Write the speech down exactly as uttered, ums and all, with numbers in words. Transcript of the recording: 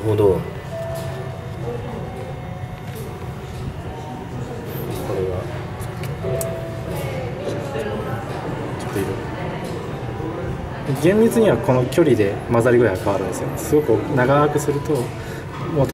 ほど。これがちょっと色厳密にはこの距離で混ざり具合が変わるんですよ。すごく長くするともう